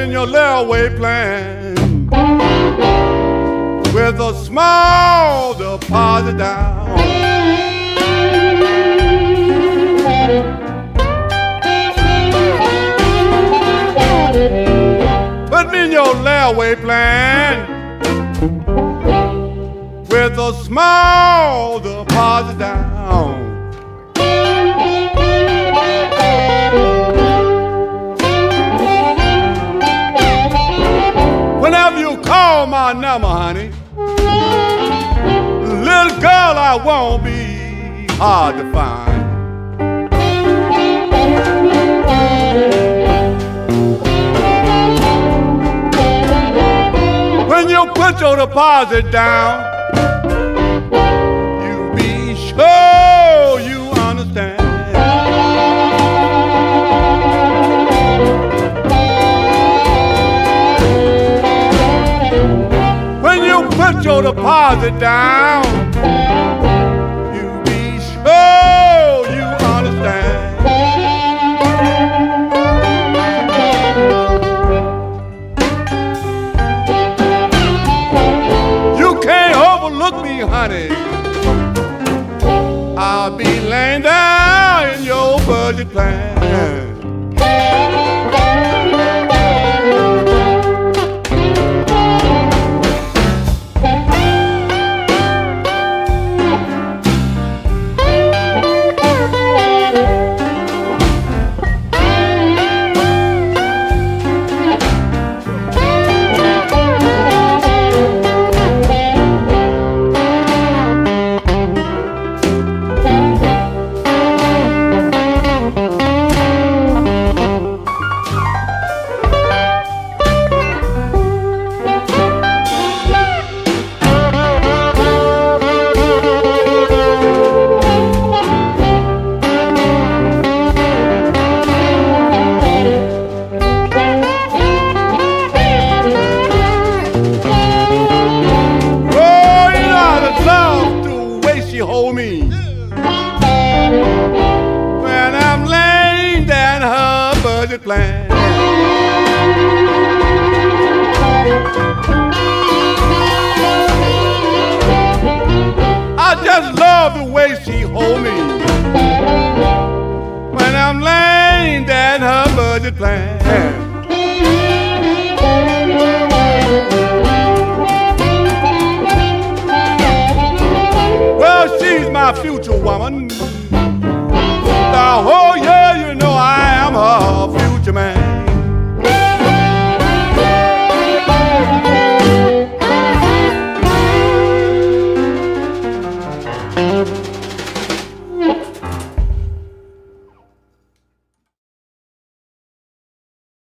in your layaway plan with a small deposit down. Put me in your layaway plan with a small deposit down. Whenever you call my number, honey, little girl, I won't be hard to find. When you put your deposit down, you be sure you understand. When you put your deposit down, you be sure you understand. Look me, honey, I'll be laying down in your budget plan. Hold me when I'm laying down her budget plan. I just love the way she hold me when I'm laying down her budget plan. She's my future woman. Oh yeah, you know I am her future man.